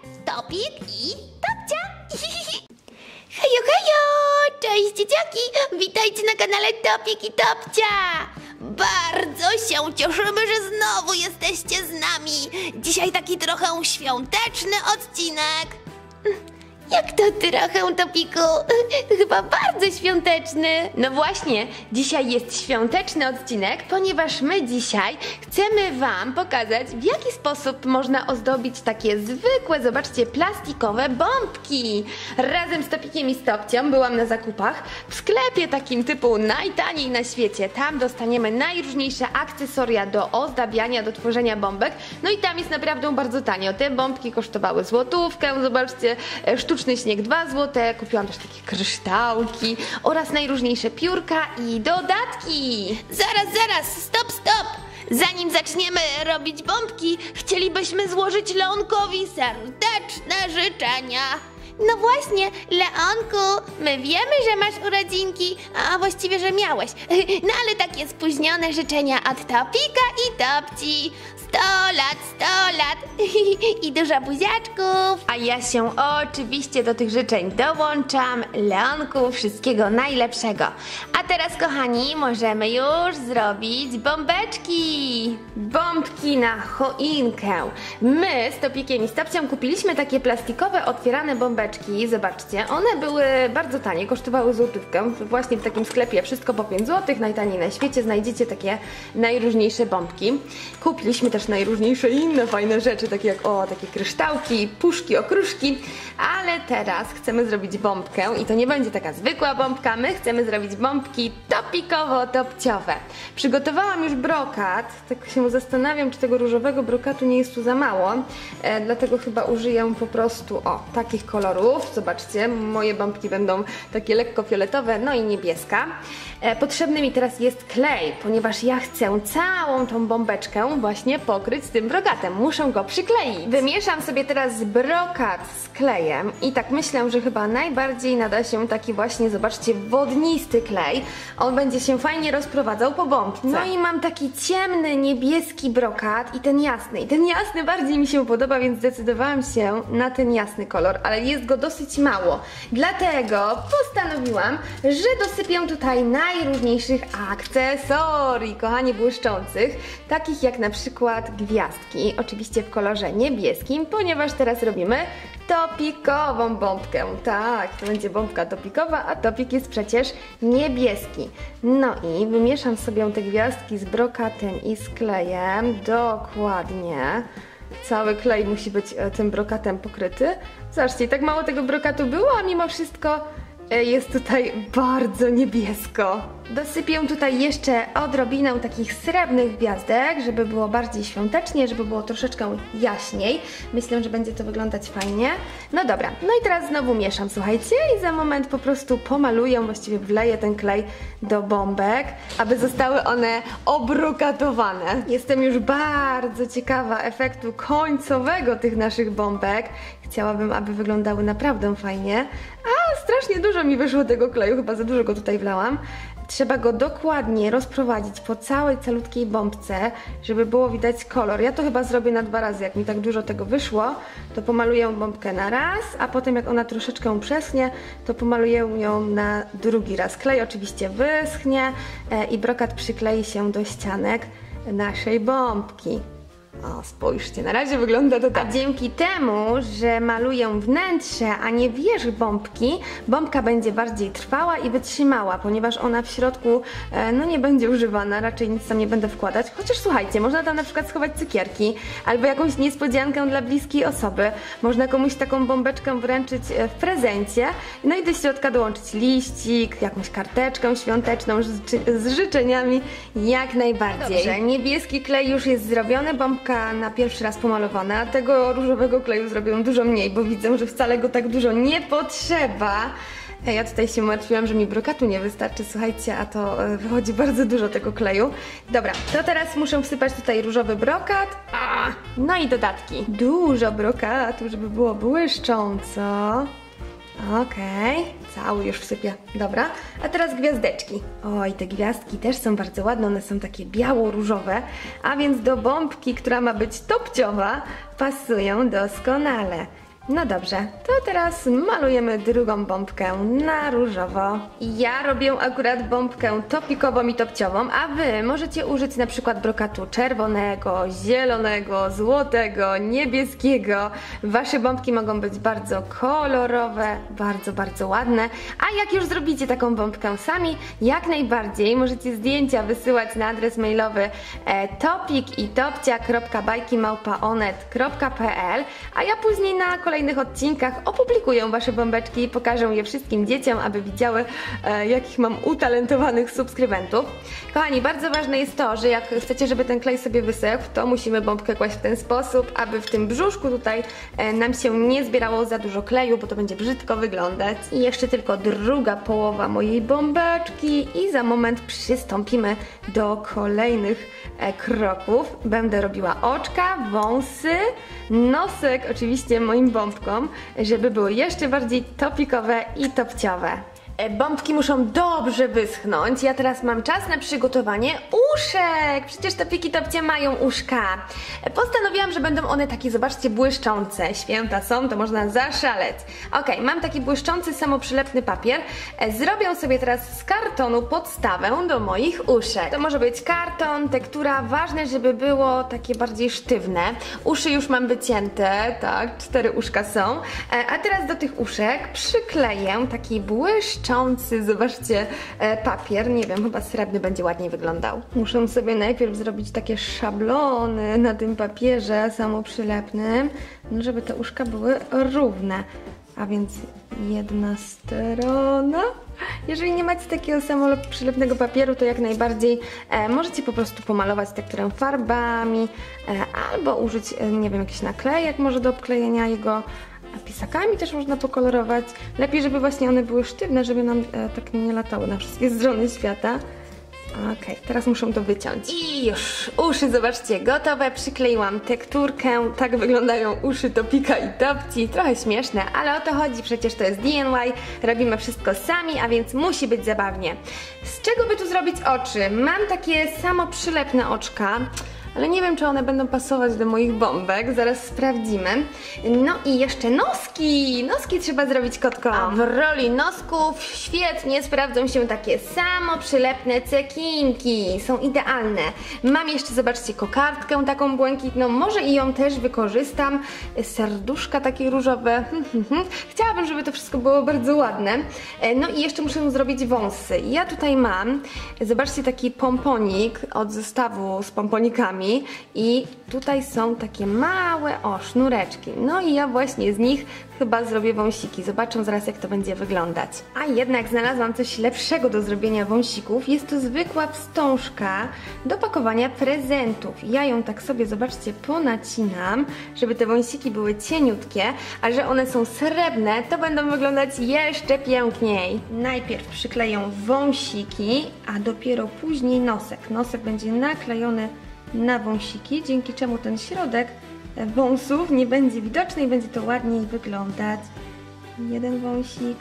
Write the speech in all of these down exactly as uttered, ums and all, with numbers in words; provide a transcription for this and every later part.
Topik i Topcia. Hejo, hejo! Cześć dzieciaki! Witajcie na kanale Topik i Topcia! Bardzo się cieszymy, że znowu jesteście z nami. Dzisiaj taki trochę świąteczny odcinek. Jak to trochę, Topiku? Chyba bardzo świąteczny. No właśnie, dzisiaj jest świąteczny odcinek, ponieważ my dzisiaj chcemy wam pokazać, w jaki sposób można ozdobić takie zwykłe, zobaczcie, plastikowe bombki. Razem z Topikiem i z Topcią byłam na zakupach w sklepie takim typu najtaniej na świecie. Tam dostaniemy najróżniejsze akcesoria do ozdabiania, do tworzenia bombek. No i tam jest naprawdę bardzo tanio. Te bombki kosztowały złotówkę, zobaczcie, sztuczne śnieg dwa złote, kupiłam też takie kryształki oraz najróżniejsze piórka i dodatki. Zaraz, zaraz, stop, stop! Zanim zaczniemy robić bombki, chcielibyśmy złożyć Leonkowi serdeczne życzenia. No właśnie, Leonku, my wiemy, że masz urodzinki, a właściwie, że miałeś. No ale takie spóźnione życzenia od Topika i Topci. Sto lat, sto lat i dużo buziaczków. A ja się oczywiście do tych życzeń dołączam. Leonku, wszystkiego najlepszego. A teraz, kochani, możemy już zrobić bombeczki. Bombki na choinkę. My z Topikiem i z Topcią kupiliśmy takie plastikowe, otwierane bombeczki. Zobaczcie, one były bardzo tanie, kosztowały złotówkę. Właśnie w takim sklepie wszystko po pięć złotych, najtaniej na świecie. Znajdziecie takie najróżniejsze bombki. Kupiliśmy też najróżniejsze inne fajne rzeczy, takie jak o, takie kryształki, puszki, okruszki, ale teraz chcemy zrobić bombkę i to nie będzie taka zwykła bombka, my chcemy zrobić bombki topikowo-topciowe. Przygotowałam już brokat, tak się zastanawiam, czy tego różowego brokatu nie jest tu za mało, e, dlatego chyba użyję po prostu o, takich kolorów. Zobaczcie, moje bombki będą takie lekko fioletowe, no i niebieska. E, potrzebny mi teraz jest klej, ponieważ ja chcę całą tą bombeczkę właśnie pokryć tym brokatem. Muszę go przykleić. Wymieszam sobie teraz brokat z klejem i tak myślę, że chyba najbardziej nada się taki właśnie, zobaczcie, wodnisty klej. On będzie się fajnie rozprowadzał po bombce. No i mam taki ciemny, niebieski brokat i ten jasny. I ten jasny bardziej mi się podoba, więc zdecydowałam się na ten jasny kolor, ale jest go dosyć mało. Dlatego postanowiłam, że dosypię tutaj najróżniejszych akcesorii, kochani, błyszczących, takich jak na przykład gwiazdki, oczywiście w kolorze niebieskim, ponieważ teraz robimy topikową bombkę. Tak, to będzie bombka topikowa, a topik jest przecież niebieski. No i wymieszam sobie te gwiazdki z brokatem i z klejem, dokładnie. Cały klej musi być tym brokatem pokryty. Zobaczcie, tak mało tego brokatu było, a mimo wszystko jest tutaj bardzo niebiesko. Dosypię tutaj jeszcze odrobinę takich srebrnych gwiazdek, żeby było bardziej świątecznie, żeby było troszeczkę jaśniej. Myślę, że będzie to wyglądać fajnie. No dobra, no i teraz znowu mieszam, słuchajcie, i za moment po prostu pomaluję, właściwie wleję ten klej do bombek, aby zostały one obrokatowane. Jestem już bardzo ciekawa efektu końcowego tych naszych bombek. Chciałabym, aby wyglądały naprawdę fajnie. A strasznie dużo mi wyszło tego kleju, chyba za dużo go tutaj wlałam. Trzeba go dokładnie rozprowadzić po całej calutkiej bombce, żeby było widać kolor. Ja to chyba zrobię na dwa razy, jak mi tak dużo tego wyszło, to pomaluję bombkę na raz, a potem jak ona troszeczkę przeschnie, to pomaluję ją na drugi raz. Klej oczywiście wyschnie e, i brokat przyklei się do ścianek naszej bombki. O, spójrzcie, na razie wygląda to tak. A dzięki temu, że maluję wnętrze, a nie wierzch bombki, bombka będzie bardziej trwała i wytrzymała, ponieważ ona w środku e, no nie będzie używana, raczej nic tam nie będę wkładać. Chociaż słuchajcie, można tam na przykład schować cukierki albo jakąś niespodziankę dla bliskiej osoby. Można komuś taką bombeczkę wręczyć w prezencie, no i do środka dołączyć liścik, jakąś karteczkę świąteczną z, z życzeniami, jak najbardziej. Dobrze, niebieski klej już jest zrobiony, bombka na pierwszy raz pomalowana, tego różowego kleju zrobię dużo mniej, bo widzę, że wcale go tak dużo nie potrzeba. Ja tutaj się martwiłam, że mi brokatu nie wystarczy, słuchajcie, a to wychodzi bardzo dużo tego kleju. Dobra, to teraz muszę wsypać tutaj różowy brokat, a, no i dodatki. Dużo brokatu, żeby było błyszcząco. Okej, okay. Cały już wsypię. Dobra, a teraz gwiazdeczki. Oj, te gwiazdki też są bardzo ładne, one są takie biało-różowe, a więc do bombki, która ma być topciowa, pasują doskonale. No dobrze, to teraz malujemy drugą bombkę na różowo. Ja robię akurat bombkę topikową i topciową, a wy możecie użyć na przykład brokatu czerwonego, zielonego, złotego, niebieskiego. Wasze bombki mogą być bardzo kolorowe, bardzo, bardzo ładne. A jak już zrobicie taką bombkę sami, jak najbardziej możecie zdjęcia wysyłać na adres mailowy e, topik i topcia kropka bajki małpa onet kropka pe el, a ja później na kolejnym W kolejnych odcinkach opublikuję wasze bombeczki i pokażę je wszystkim dzieciom, aby widziały, e, jakich mam utalentowanych subskrybentów. Kochani, bardzo ważne jest to, że jak chcecie, żeby ten klej sobie wysechł, to musimy bombkę kłaść w ten sposób, aby w tym brzuszku tutaj e, nam się nie zbierało za dużo kleju, bo to będzie brzydko wyglądać. I jeszcze tylko druga połowa mojej bombeczki i za moment przystąpimy do kolejnych e, kroków. Będę robiła oczka, wąsy, nosek oczywiście moim bombkom, żeby były jeszcze bardziej topikowe i topciowe. Bombki muszą dobrze wyschnąć. Ja teraz mam czas na przygotowanie uszek. Przecież topiki topcie mają uszka. Postanowiłam, że będą one takie, zobaczcie, błyszczące. Święta są, to można zaszaleć. Ok, mam taki błyszczący, samoprzylepny papier. Zrobię sobie teraz z kartonu podstawę do moich uszek. To może być karton, tektura. Ważne, żeby było takie bardziej sztywne. Uszy już mam wycięte, tak, cztery uszka są. A teraz do tych uszek przykleję taki błyszczący, zobaczcie, papier, nie wiem, chyba srebrny będzie ładniej wyglądał. Muszę sobie najpierw zrobić takie szablony na tym papierze samoprzylepnym, no żeby te uszka były równe. A więc jedna strona. Jeżeli nie macie takiego samoprzylepnego papieru, to jak najbardziej e, możecie po prostu pomalować tekturę farbami e, albo użyć, e, nie wiem, jakiś naklejek może do obklejenia jego. Pisakami też można pokolorować. Lepiej, żeby właśnie one były sztywne, żeby nam e, tak nie latały na wszystkie strony świata. Ok, teraz muszę to wyciąć. I już, uszy, zobaczcie, gotowe. Przykleiłam tekturkę. Tak wyglądają uszy Topika i Topci. Trochę śmieszne, ale o to chodzi, przecież to jest D I Y. Robimy wszystko sami, a więc musi być zabawnie. Z czego by tu zrobić oczy? Mam takie samoprzylepne oczka, ale nie wiem, czy one będą pasować do moich bombek. Zaraz sprawdzimy. No i jeszcze noski. Noski trzeba zrobić kotkom. A w roli nosków świetnie sprawdzą się takie samoprzylepne cekinki. Są idealne. Mam jeszcze, zobaczcie, kokardkę taką błękitną. Może i ją też wykorzystam. Serduszka takie różowe. Chciałabym, żeby to wszystko było bardzo ładne. No i jeszcze muszę zrobić wąsy. Ja tutaj mam, zobaczcie, taki pomponik od zestawu z pomponikami. I tutaj są takie małe, o, sznureczki. No i ja właśnie z nich chyba zrobię wąsiki. Zobaczę zaraz, jak to będzie wyglądać. A jednak znalazłam coś lepszego do zrobienia wąsików. Jest to zwykła wstążka do pakowania prezentów. Ja ją tak sobie, zobaczcie, ponacinam, żeby te wąsiki były cieniutkie, a że one są srebrne, to będą wyglądać jeszcze piękniej. Najpierw przykleję wąsiki, a dopiero później nosek. Nosek będzie naklejony na wąsiki, dzięki czemu ten środek wąsów nie będzie widoczny i będzie to ładniej wyglądać. Jeden wąsik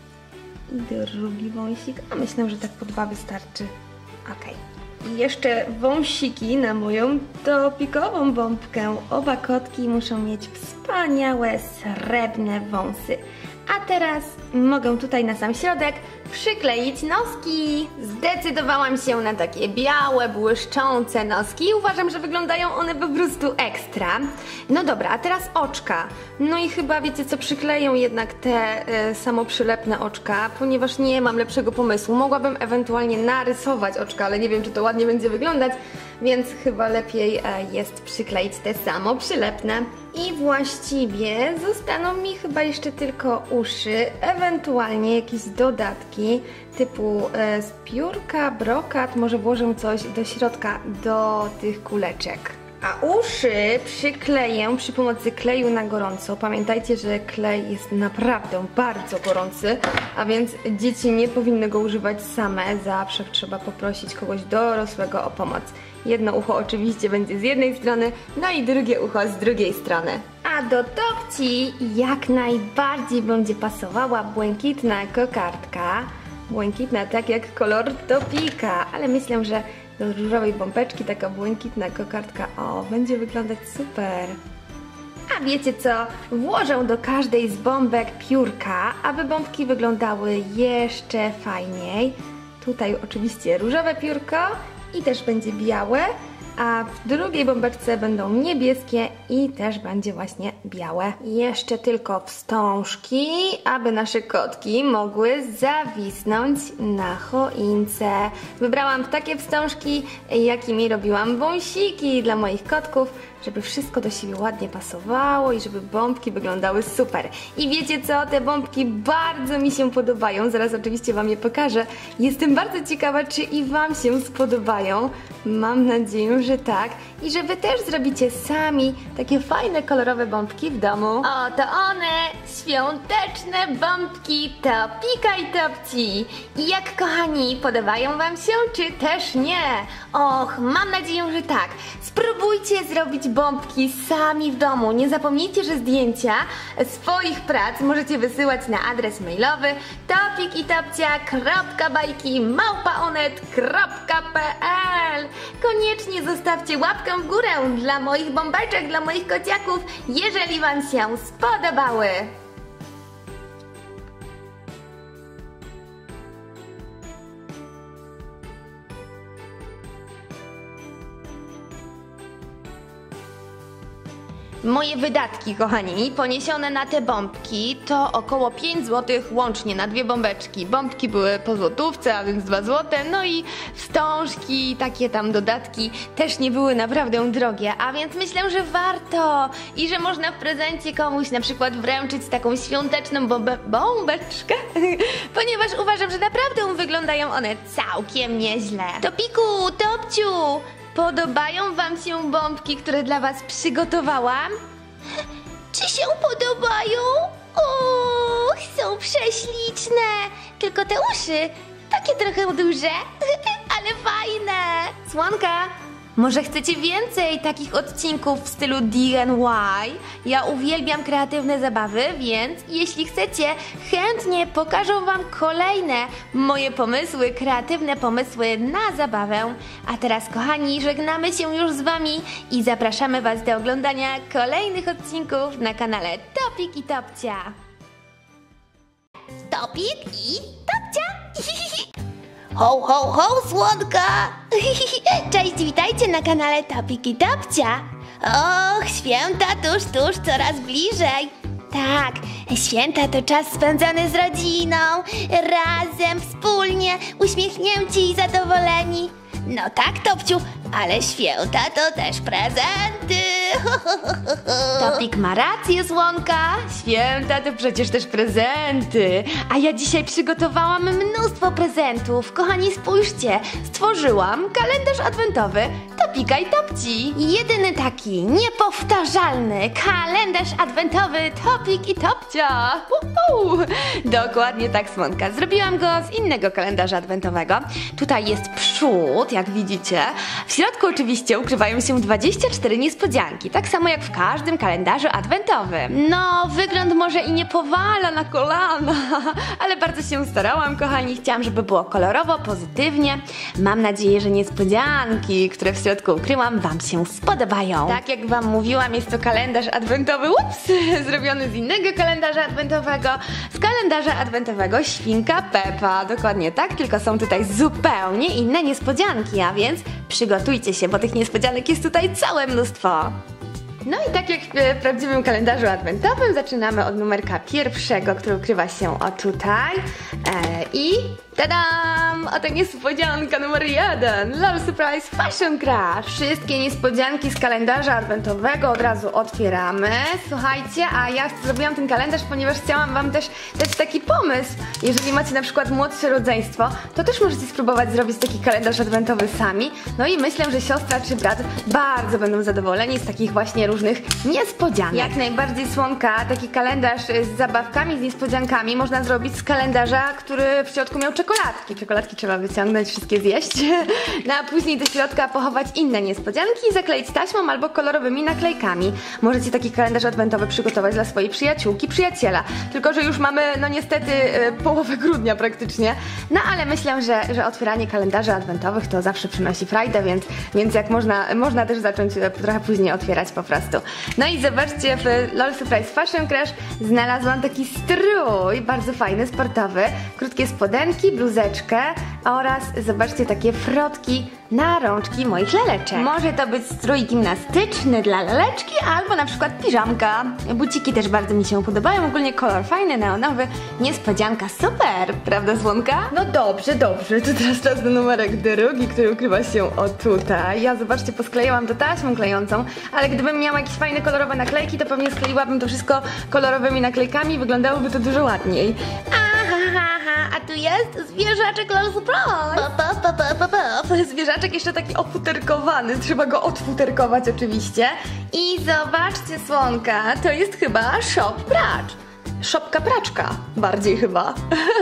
i drugi wąsik, a myślę, że tak po dwa wystarczy. Ok. I jeszcze wąsiki na moją topikową bombkę. Oba kotki muszą mieć wspaniałe, srebrne wąsy. A teraz mogę tutaj na sam środek przykleić noski. Zdecydowałam się na takie białe, błyszczące noski i uważam, że wyglądają one po prostu ekstra. No dobra, a teraz oczka. No i chyba wiecie co, przykleję jednak te e, samoprzylepne oczka, ponieważ nie mam lepszego pomysłu. Mogłabym ewentualnie narysować oczka, ale nie wiem, czy to ładnie będzie wyglądać, więc chyba lepiej e, jest przykleić te samoprzylepne. I właściwie zostaną mi chyba jeszcze tylko uszy, ewentualnie jakieś dodatki typu e, z piórka, brokat, może włożę coś do środka do tych kuleczek. A uszy przykleję przy pomocy kleju na gorąco. Pamiętajcie, że klej jest naprawdę bardzo gorący, a więc dzieci nie powinny go używać same. Zawsze trzeba poprosić kogoś dorosłego o pomoc. Jedno ucho oczywiście będzie z jednej strony, no i drugie ucho z drugiej strony. A do Topci jak najbardziej będzie pasowała błękitna kokardka. Błękitna tak jak kolor Topika, ale myślę, że do różowej bombeczki taka błękitna kokardka, o, będzie wyglądać super. A wiecie co? Włożę do każdej z bombek piórka, aby bombki wyglądały jeszcze fajniej. Tutaj oczywiście różowe piórko i też będzie białe, a w drugiej bombeczce będą niebieskie i też będzie właśnie białe. Jeszcze tylko wstążki, aby nasze kotki mogły zawisnąć na choince. Wybrałam takie wstążki, jakimi robiłam wąsiki dla moich kotków, żeby wszystko do siebie ładnie pasowało i żeby bombki wyglądały super. I wiecie co? Te bombki bardzo mi się podobają. Zaraz oczywiście Wam je pokażę. Jestem bardzo ciekawa, czy i Wam się spodobają. Mam nadzieję, że tak. I że Wy też zrobicie sami takie fajne, kolorowe bombki w domu. Oto one! Świąteczne bombki Topika i Topci. I jak, kochani, podobają Wam się, czy też nie? Och, mam nadzieję, że tak. Spróbujcie zrobić bombki sami w domu. Nie zapomnijcie, że zdjęcia swoich prac możecie wysyłać na adres mailowy topikitopcia kropka bajki małpa onet kropka p l. Koniecznie zostawcie łapkę w górę dla moich bombeczek, dla moich kociaków, jeżeli Wam się spodobały. Moje wydatki, kochani, poniesione na te bombki to około pięć złotych łącznie na dwie bombeczki. Bombki były po złotówce, a więc dwa złote, no i wstążki, takie tam dodatki też nie były naprawdę drogie, a więc myślę, że warto i że można w prezencie komuś na przykład wręczyć taką świąteczną bombe bombeczkę, ponieważ uważam, że naprawdę wyglądają one całkiem nieźle. Topiku, Topciu! Podobają Wam się bombki, które dla Was przygotowałam? Czy się podobają? Och, są prześliczne. Tylko te uszy, takie trochę duże, ale fajne. Słonka, może chcecie więcej takich odcinków w stylu D I Y? Ja uwielbiam kreatywne zabawy, więc jeśli chcecie, chętnie pokażę Wam kolejne moje pomysły, kreatywne pomysły na zabawę. A teraz, kochani, żegnamy się już z Wami i zapraszamy Was do oglądania kolejnych odcinków na kanale Topik i Topcia. Topik i Topcia. Ho, ho, ho, słodka! Cześć, witajcie na kanale Topik i Topcia. Och, święta tuż, tuż, coraz bliżej. Tak, święta to czas spędzony z rodziną, razem, wspólnie, uśmiechnięci i zadowoleni. No tak, Topciu, ale święta to też prezenty. Topik ma rację, Słonka. Święta to przecież też prezenty. A ja dzisiaj przygotowałam mnóstwo prezentów. Kochani, spójrzcie. Stworzyłam kalendarz adwentowy Topika i Topci. Jedyny taki niepowtarzalny kalendarz adwentowy Topik i Topcia. Uhu. Dokładnie tak, Słonka. Zrobiłam go z innego kalendarza adwentowego. Tutaj jest przód, jak widzicie. W środku oczywiście ukrywają się dwadzieścia cztery niespodzianki, tak samo jak w każdym kalendarzu adwentowym. No, wygląd może i nie powala na kolana, ale bardzo się starałam, kochani. Chciałam, żeby było kolorowo, pozytywnie. Mam nadzieję, że niespodzianki, które w środku ukryłam, Wam się spodobają. Tak jak Wam mówiłam, jest to kalendarz adwentowy, ups, zrobiony z innego kalendarza adwentowego, z kalendarza adwentowego Świnka Peppa. Dokładnie tak, tylko są tutaj zupełnie inne niespodzianki, a więc przygotujcie się, bo tych niespodzianek jest tutaj całe mnóstwo. No i tak jak w prawdziwym kalendarzu adwentowym zaczynamy od numerka pierwszego, który ukrywa się o tutaj. E, I tadam! Oto niespodzianka numer jeden. Love Surprise Fashion Crush. Wszystkie niespodzianki z kalendarza adwentowego od razu otwieramy. Słuchajcie, a ja zrobiłam ten kalendarz, ponieważ chciałam Wam też dać taki pomysł. Jeżeli macie na przykład młodsze rodzeństwo, to też możecie spróbować zrobić taki kalendarz adwentowy sami. No i myślę, że siostra czy brat bardzo będą zadowoleni z takich właśnie różnych niespodzianek. Jak najbardziej, Słonka, taki kalendarz z zabawkami, z niespodziankami można zrobić z kalendarza, który w środku miał czekoladę. czekoladki. Czekoladki trzeba wyciągnąć, wszystkie zjeść. No a później do środka pochować inne niespodzianki i zakleić taśmą albo kolorowymi naklejkami. Możecie taki kalendarz adwentowy przygotować dla swojej przyjaciółki, przyjaciela. Tylko że już mamy, no niestety, yy, połowę grudnia praktycznie. No ale myślę, że, że otwieranie kalendarzy adwentowych to zawsze przynosi frajdę, więc, więc jak można, można też zacząć trochę później otwierać po prostu. No i zobaczcie, w LOL Surprise Fashion Crash znalazłam taki strój, bardzo fajny, sportowy, krótkie spodenki, bluzeczkę oraz zobaczcie takie frotki na rączki moich laleczek. Może to być strój gimnastyczny dla laleczki albo na przykład piżamka. Buciki też bardzo mi się podobają, ogólnie kolor fajny, neonowy, niespodzianka, super, prawda Słonka? No dobrze, dobrze, to teraz czas na numerek drugi, który ukrywa się o tutaj. Ja zobaczcie, posklejałam to taśmą klejącą, ale gdybym miała jakieś fajne kolorowe naklejki, to pewnie skleiłabym to wszystko kolorowymi naklejkami i wyglądałoby to dużo ładniej. Aha, a tu jest zwierzaczek LOL Surprise. Pop, pop, pop, pop, pop. Zwierzaczek jeszcze taki ofuterkowany, trzeba go odfuterkować oczywiście. I zobaczcie Słonka, to jest chyba shop pracz. Szopka praczka, bardziej chyba.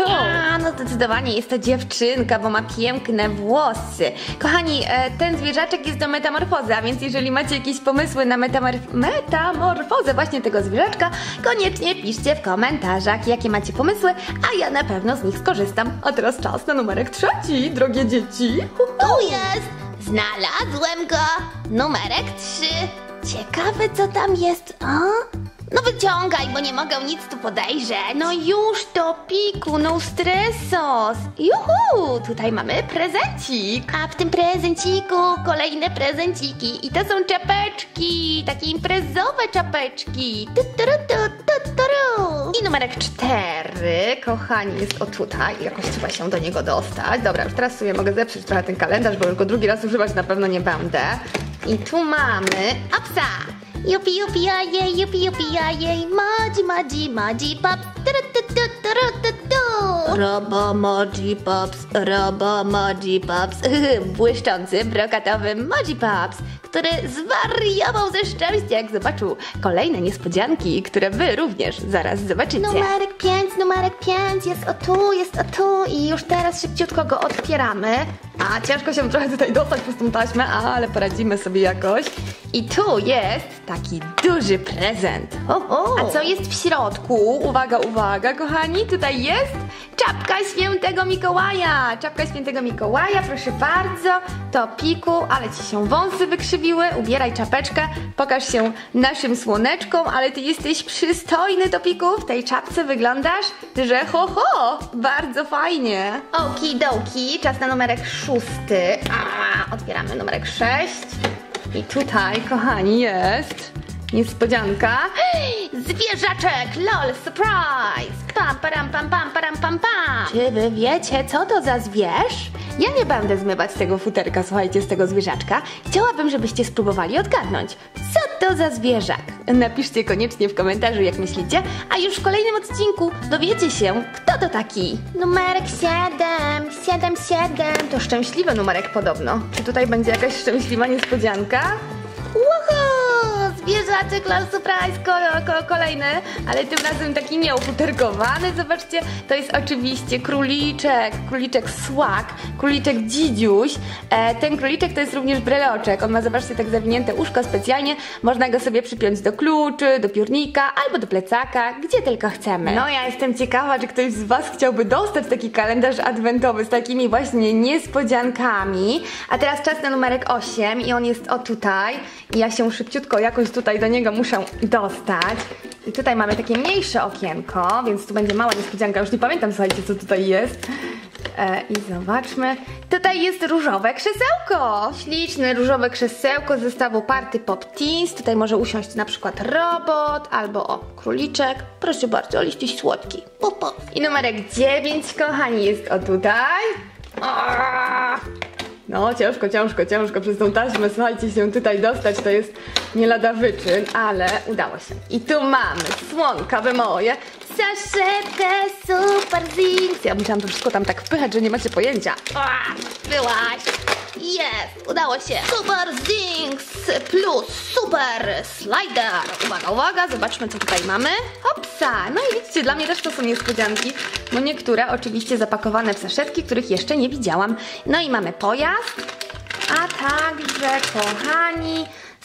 A, no zdecydowanie jest to dziewczynka, bo ma piękne włosy. Kochani, ten zwierzaczek jest do metamorfozy, a więc jeżeli macie jakieś pomysły na metamorf metamorfozę właśnie tego zwierzaczka, koniecznie piszcie w komentarzach, jakie macie pomysły, a ja na pewno z nich skorzystam. A teraz czas na numerek trzeci, drogie dzieci. Tu jest! Znalazłem go! Numerek trzy. Ciekawe, co tam jest, a? No wyciągaj, bo nie mogę nic tu podejrzeć. No już to piku, no stresos. Juhu, tutaj mamy prezencik. A w tym prezenciku kolejne prezenciki. I to są czapeczki, takie imprezowe czapeczki. Tu, tu, tu, tu, tu, tu. I numerek cztery, kochani, jest o tutaj. Jakoś trzeba się do niego dostać. Dobra, już teraz sobie mogę zepsuć trochę ten kalendarz, bo już go drugi raz używać na pewno nie będę. I tu mamy apsa. Jupi, jupi, ajej, jupi, jupi, ajej, madzi, madzi, madzi, pops, tru, tu, tu, tru, tu, tu. Robo Moji Pops, Robo Moji Pops, błyszczący, brokatowy Moji Pops, który zwariował ze szczęścia, jak zobaczył kolejne niespodzianki, które wy również zaraz zobaczycie. Numerek pięć, numerek pięć, jest o tu, jest o tu i już teraz szybciutko go otwieramy. A ciężko się trochę tutaj dostać przez tą taśmę, ale poradzimy sobie jakoś. I tu jest taki duży prezent. O, o. A co jest w środku? Uwaga, uwaga, kochani, tutaj jest czapka świętego Mikołaja. Czapka świętego Mikołaja, proszę bardzo. To piku, ale ci się wąsy wykrzywiły. Ubieraj czapeczkę, pokaż się naszym słoneczkom, ale ty jesteś przystojny, to piku. W tej czapce wyglądasz, że ho ho, bardzo fajnie. Okidoki, czas na numerek szósty. A, otwieramy numerek sześć. I tutaj, kochani, jest niespodzianka. Zwierzaczek LOL Surprise! Pam, param, pam, pam, param, pam, pam. Czy wy wiecie, co to za zwierz? Ja nie będę zmywać tego futerka, słuchajcie, z tego zwierzaczka. Chciałabym, żebyście spróbowali odgadnąć, co to za zwierzak. Napiszcie koniecznie w komentarzu, jak myślicie, a już w kolejnym odcinku dowiecie się, kto to taki. Numerek siedem, siedem, siedem. To szczęśliwy numerek podobno. Czy tutaj będzie jakaś szczęśliwa niespodzianka? Uhu! Zwierzaczek LOL Surprise, ko ko kolejny, ale tym razem taki nieufuterkowany. Zobaczcie, to jest oczywiście króliczek, króliczek Swag, króliczek Dzidziuś. E, ten króliczek to jest również breloczek. On ma, zobaczcie, tak zawinięte uszko specjalnie. Można go sobie przypiąć do kluczy, do piórnika albo do plecaka, gdzie tylko chcemy. No ja jestem ciekawa, czy ktoś z was chciałby dostać taki kalendarz adwentowy z takimi właśnie niespodziankami. A teraz czas na numerek osiem i on jest o tutaj. I ja się szybciutko jakoś tutaj do niego muszę dostać. I tutaj mamy takie mniejsze okienko, więc tu będzie mała niespodzianka. Już nie pamiętam, słuchajcie, co tutaj jest. E, I zobaczmy. Tutaj jest różowe krzesełko. Śliczne różowe krzesełko z zestawu Party Pop Teens. Tutaj może usiąść na przykład robot albo o, króliczek. Proszę bardzo, liściś słodki. Pop, pop. I numerek dziewięć, kochani, jest o tutaj. O! No, ciężko, ciężko, ciężko przez tą taśmę, słuchajcie, się tutaj dostać, to jest nie lada wyczyn, ale udało się. I tu mamy słonka wy moje, saszetkę Super Zinks. Ja musiałam to wszystko tam tak wpychać, że nie macie pojęcia. O, byłaś. Jest, udało się. Super Zings plus super slider. Uwaga, uwaga, zobaczmy co tutaj mamy. Hopsa! No i widzicie, dla mnie też to są niespodzianki, bo niektóre oczywiście zapakowane w saszetki, których jeszcze nie widziałam. No i mamy pojazd, a także, kochani,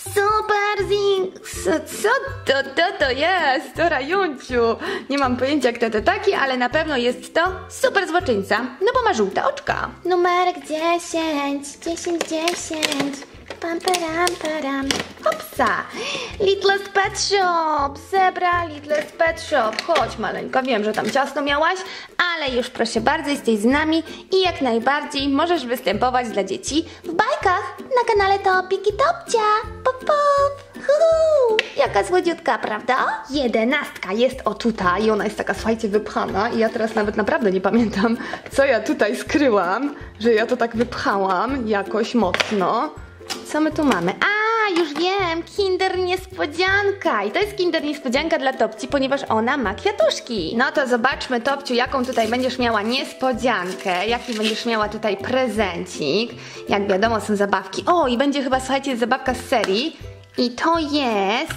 Super Zings. Co to, to, to jest? To Rajunciu. Nie mam pojęcia jak to to taki, ale na pewno jest to super złoczyńca, no bo ma żółte oczka. Numerek dziesięć, dziesięć, dziesięć. Pam, param, param. Hopsa! Littlest Pet Shop! Zebra Littlest Pet Shop. Chodź maleńka, wiem, że tam ciasno miałaś, ale już proszę bardzo jesteś z nami i jak najbardziej możesz występować dla dzieci W bajkach na kanale Topik i Topcia. Pop, pop. Huhu. Jaka słodziutka, prawda? Jedenastka jest o tutaj i ona jest taka, słuchajcie, wypchana i ja teraz nawet naprawdę nie pamiętam, co ja tutaj skryłam, że ja to tak wypchałam jakoś mocno. Co my tu mamy? A, już wiem, Kinder Niespodzianka. I to jest Kinder Niespodzianka dla Topci, ponieważ ona ma kwiatuszki. No to zobaczmy, Topciu, jaką tutaj będziesz miała niespodziankę, jaki będziesz miała tutaj prezencik. Jak wiadomo, są zabawki. O, i będzie chyba, słuchajcie, zabawka z serii. I to jest...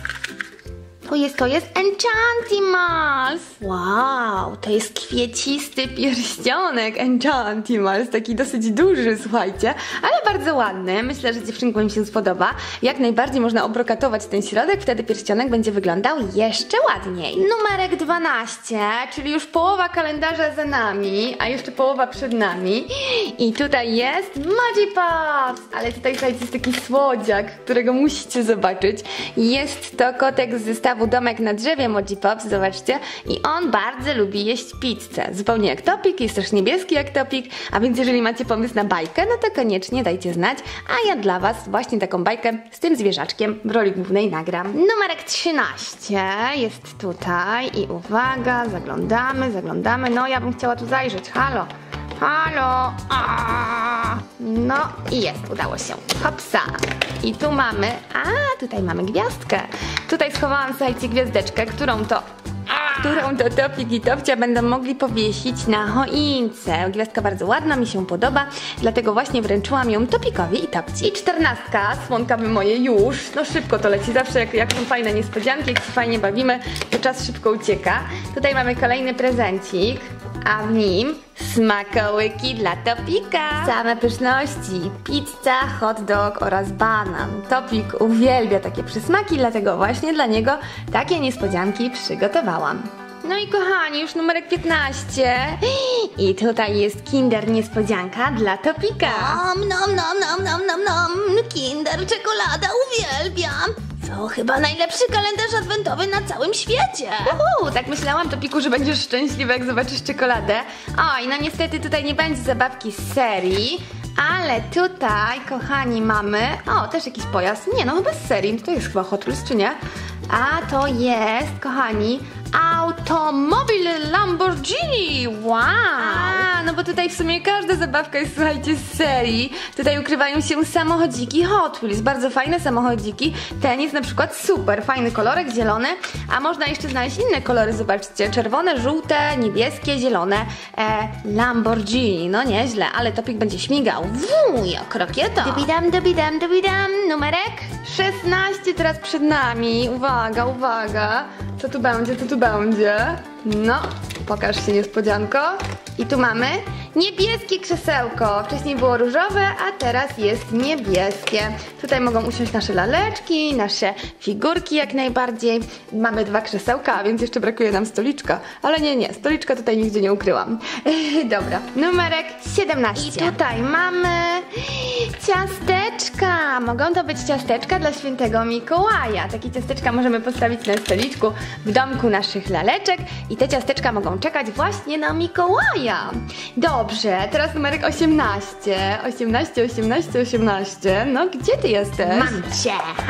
To jest, to jest Enchantimals. Wow, to jest kwiecisty pierścionek Enchantimals, taki dosyć duży, słuchajcie, ale bardzo ładny. Myślę, że dziewczynkom im się spodoba. Jak najbardziej można obrokatować ten środek, wtedy pierścionek będzie wyglądał jeszcze ładniej. Numerek dwanaście, czyli już połowa kalendarza za nami, a jeszcze połowa przed nami. I tutaj jest Magipuffs, ale tutaj, słuchajcie, jest taki słodziak, którego musicie zobaczyć. Jest to kotek z zestawu Domek na drzewie Magipuffs, zobaczcie, i on bardzo lubi jeść pizzę, zupełnie jak Topik, jest też niebieski jak Topik, a więc jeżeli macie pomysł na bajkę, no to koniecznie dajcie znać, a ja dla was właśnie taką bajkę z tym zwierzaczkiem w roli głównej nagram. Numerek trzynaście jest tutaj i uwaga, zaglądamy, zaglądamy, no ja bym chciała tu zajrzeć, halo, halo, aaaa. No i jest, udało się, hopsa, i tu mamy, a tutaj mamy gwiazdkę. Tutaj schowałam, słuchajcie, gwiazdeczkę, którą to, którą to Topik i Topcia będą mogli powiesić na choince. Gwiazdka bardzo ładna, mi się podoba, dlatego właśnie wręczyłam ją Topikowi i Topci. I czternastka, słonkawy moje już, no szybko to leci, zawsze jak, jak są fajne niespodzianki, jak się fajnie bawimy, to czas szybko ucieka. Tutaj mamy kolejny prezencik, a w nim smakołyki dla Topika. Same pyszności, pizza, hot dog oraz banan. Topik uwielbia takie przysmaki, dlatego właśnie dla niego takie niespodzianki przygotowałam. No i kochani, już numerek piętnaście. I tutaj jest Kinder Niespodzianka dla Topika. Nom, nom, nom, nom, nom, nom, nom. Kinder czekolada, uwielbiam. To chyba najlepszy kalendarz adwentowy na całym świecie. Uhu, tak myślałam, Topiku, że będziesz szczęśliwy, jak zobaczysz czekoladę. Oj, no niestety tutaj nie będzie zabawki z serii, ale tutaj, kochani, mamy... O, też jakiś pojazd. Nie, no chyba z serii. To jest chyba Hot Wheels, czy nie? A to jest, kochani, automobil Lamborghini. Wow! A, no bo tutaj w sumie każda zabawka jest, słuchajcie, z serii. Tutaj ukrywają się samochodziki Hot Wheels. Bardzo fajne samochodziki. Ten jest na przykład super. Fajny kolorek, zielony. A można jeszcze znaleźć inne kolory, zobaczcie. Czerwone, żółte, niebieskie, zielone. E, Lamborghini. No nieźle, ale Topik będzie śmigał. Wuu, jak rakieta. Dubidam, dubidam, dubidam. Numerek? szesnaście teraz przed nami. Uwaga, uwaga. Co tu będzie, co tu będzie? No, pokaż się, niespodzianko. I tu mamy niebieskie krzesełko. Wcześniej było różowe, a teraz jest niebieskie. Tutaj mogą usiąść nasze laleczki, nasze figurki jak najbardziej. Mamy dwa krzesełka, a więc jeszcze brakuje nam stoliczka. Ale nie, nie, stoliczka tutaj nigdzie nie ukryłam. Dobra, numerek siedemnaście. I tutaj mamy ciasteczka. Mogą to być ciasteczka dla świętego Mikołaja. Takie ciasteczka możemy postawić na stoliczku w domku naszych laleczek i te ciasteczka mogą czekać właśnie na Mikołaja. Dobrze, teraz numerek osiemnaście. osiemnaście, osiemnaście, osiemnaście. No, gdzie ty jesteś? Mam cię.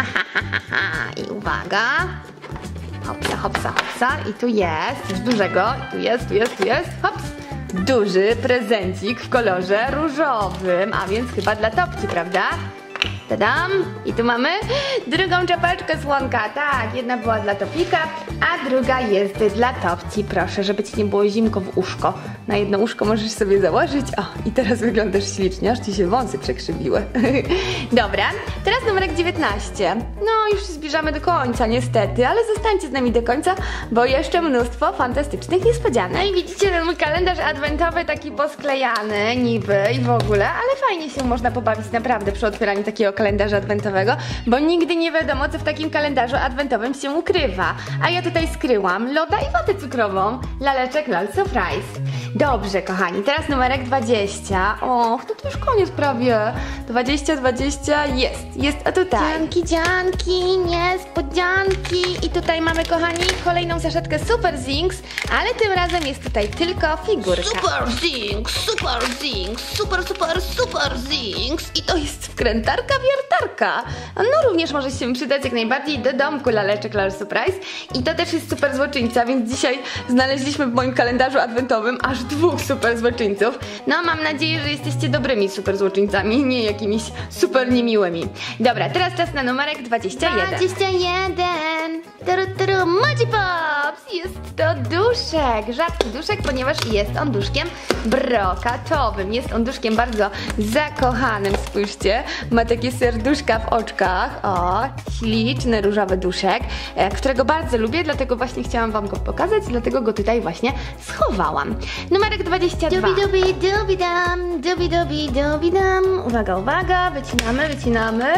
I uwaga. Hopsa, hopsa, hopsa. I tu jest, coś dużego. Tu jest, tu jest, tu jest. Hops. Duży prezencik w kolorze różowym, a więc chyba dla Topci, prawda? Tadam! I tu mamy drugą czapeczkę słonka. Tak, jedna była dla Topika, a druga jest dla Topci. Proszę, żeby ci nie było zimko w uszko. Na jedno uszko możesz sobie założyć. O, i teraz wyglądasz ślicznie, aż ci się wąsy przekrzywiły. Dobra, teraz numerek dziewiętnaście. No, już się zbliżamy do końca niestety, ale zostańcie z nami do końca, bo jeszcze mnóstwo fantastycznych niespodzianek. No i widzicie ten mój kalendarz adwentowy taki posklejany niby i w ogóle, ale fajnie się można pobawić naprawdę przy otwieraniu takiego kalendarza adwentowego, bo nigdy nie wiadomo, co w takim kalendarzu adwentowym się ukrywa. A ja tutaj skryłam loda i watę cukrową, laleczek Lol Surprise. Dobrze, kochani, teraz numerek dwadzieścia. Och, no to już koniec prawie. dwadzieścia, dwadzieścia, jest, jest, a tutaj. Dzianki, dzianki, niespodzianki. I tutaj mamy, kochani, kolejną saszetkę Super Zinks, ale tym razem jest tutaj tylko figurka. Super Zinks, Super Zinks, super, super, super Zinks. I to jest wkrętarka, wiertarka. No również może się przydać jak najbardziej do domku laleczek Lol Surprise. I to też jest super złoczyńca, więc dzisiaj znaleźliśmy w moim kalendarzu adwentowym aż dwóch super złoczyńców. No mam nadzieję, że jesteście dobrymi super złoczyńcami, nie jakimiś super niemiłymi. Dobra, teraz czas na numerek dwadzieścia jeden. dwadzieścia jeden. Turu, turu, Moji Pops. Jest to duszek, rzadki duszek, ponieważ jest on duszkiem brokatowym. Jest on duszkiem bardzo zakochanym, spójrzcie. Ma takie serduszka w oczkach. O, śliczny różowy duszek, e, którego bardzo lubię, dlatego właśnie chciałam wam go pokazać, dlatego go tutaj właśnie schowałam. Numerek dwadzieścia dwa. Dubi, dubi, dubi, dam, dubi, dubi, dubi, dam. Uwaga, uwaga, wycinamy, wycinamy.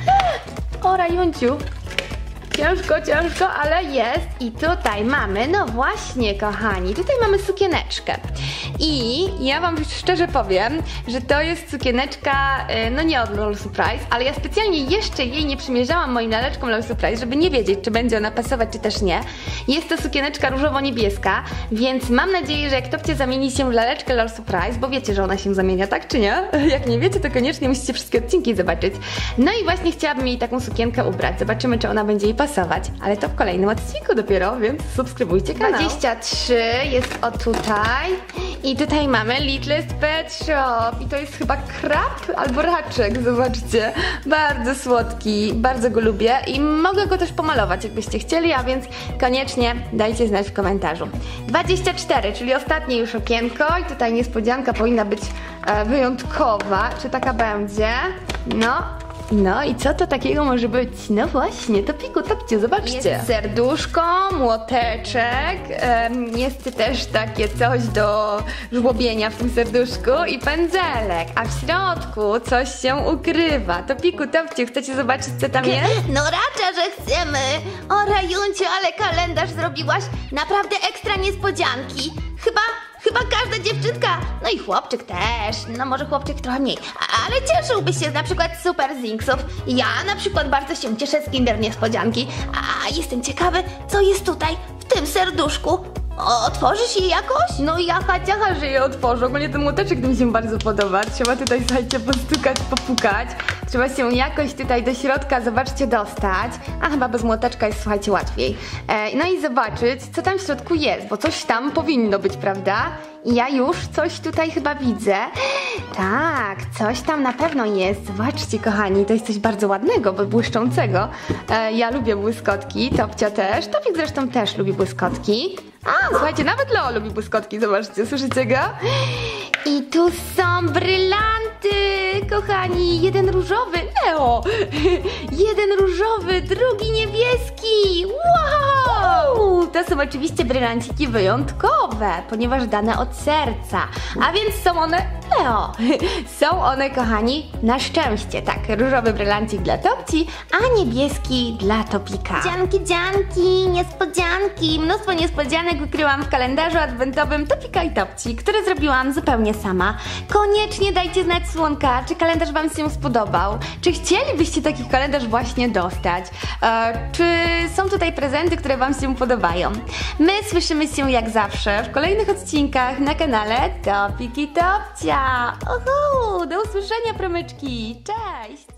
O, Rajunciu. Ciężko, ciężko, ale jest. I tutaj mamy, no właśnie, kochani, tutaj mamy sukieneczkę. I ja wam szczerze powiem, że to jest sukieneczka, no nie od Lol Surprise, ale ja specjalnie jeszcze jej nie przymierzałam moim laleczkom Lol Surprise, żeby nie wiedzieć, czy będzie ona pasować, czy też nie. Jest to sukieneczka różowo-niebieska, więc mam nadzieję, że jak Topcie zamieni się w laleczkę Lol Surprise, bo wiecie, że ona się zamienia, tak czy nie? Jak nie wiecie, to koniecznie musicie wszystkie odcinki zobaczyć. No i właśnie chciałabym jej taką sukienkę ubrać. Zobaczymy, czy ona będzie jej pasować, ale to w kolejnym odcinku dopiero, więc subskrybujcie kanał. dwadzieścia trzy jest o tutaj. I tutaj mamy Littlest Pet Shop. I to jest chyba krab albo raczek, zobaczcie. Bardzo słodki, bardzo go lubię i mogę go też pomalować, jakbyście chcieli, a więc koniecznie dajcie znać w komentarzu. dwadzieścia cztery, czyli ostatnie już okienko i tutaj niespodzianka powinna być e, wyjątkowa. Czy taka będzie? No. No i co to takiego może być? No właśnie, Topiku, Topcie, zobaczcie. Jest serduszko, młoteczek, um, jest też takie coś do żłobienia w tym serduszku i pędzelek, a w środku coś się ukrywa. Topiku, Topcie, chcecie zobaczyć, co tam jest? No raczej, że chcemy. O, Rajunciu, ale kalendarz zrobiłaś. Naprawdę ekstra niespodzianki. Chyba... Chyba każda dziewczynka, no i chłopczyk też, no może chłopczyk trochę mniej, ale cieszyłby się na przykład z Super Zinksów. Ja na przykład bardzo się cieszę z Kinder Niespodzianki, a jestem ciekawy, co jest tutaj w tym serduszku. Otworzysz je jakoś? No jaka ciacha, że je otworzę. Ogólnie ten młoteczek mi się bardzo podoba. Trzeba tutaj, słuchajcie, postukać, popukać. Trzeba się jakoś tutaj do środka, zobaczcie, dostać. A chyba bez młoteczka jest, słuchajcie, łatwiej. E, no i zobaczyć, co tam w środku jest, bo coś tam powinno być, prawda? I ja już coś tutaj chyba widzę. Tak, coś tam na pewno jest. Zobaczcie, kochani, to jest coś bardzo ładnego, bo błyszczącego. E, ja lubię błyskotki, Topcia też. Topik zresztą też lubi błyskotki. A, słuchajcie, nawet Leo lubi błyskotki, zobaczcie, słyszycie go? I tu są brylanty, kochani, jeden różowy, Leo, jeden różowy, drugi niebieski, wow! To są oczywiście brylanciki wyjątkowe, ponieważ dane od serca, a więc są one, Leo, są one, kochani, na szczęście, tak, różowy brylancik dla Topci, a niebieski dla Topika. Dzianki, dzianki, niespodzianki, Mnóstwo niespodzianek ukryłam w kalendarzu adwentowym Topika i Topci, które zrobiłam zupełnie sama. Koniecznie dajcie znać, słonka, czy kalendarz wam się spodobał, czy chcielibyście taki kalendarz właśnie dostać, e, czy są tutaj prezenty, które wam się podobają. My słyszymy się jak zawsze w kolejnych odcinkach na kanale Topik i Topcia. Oho, do usłyszenia, promyczki, cześć!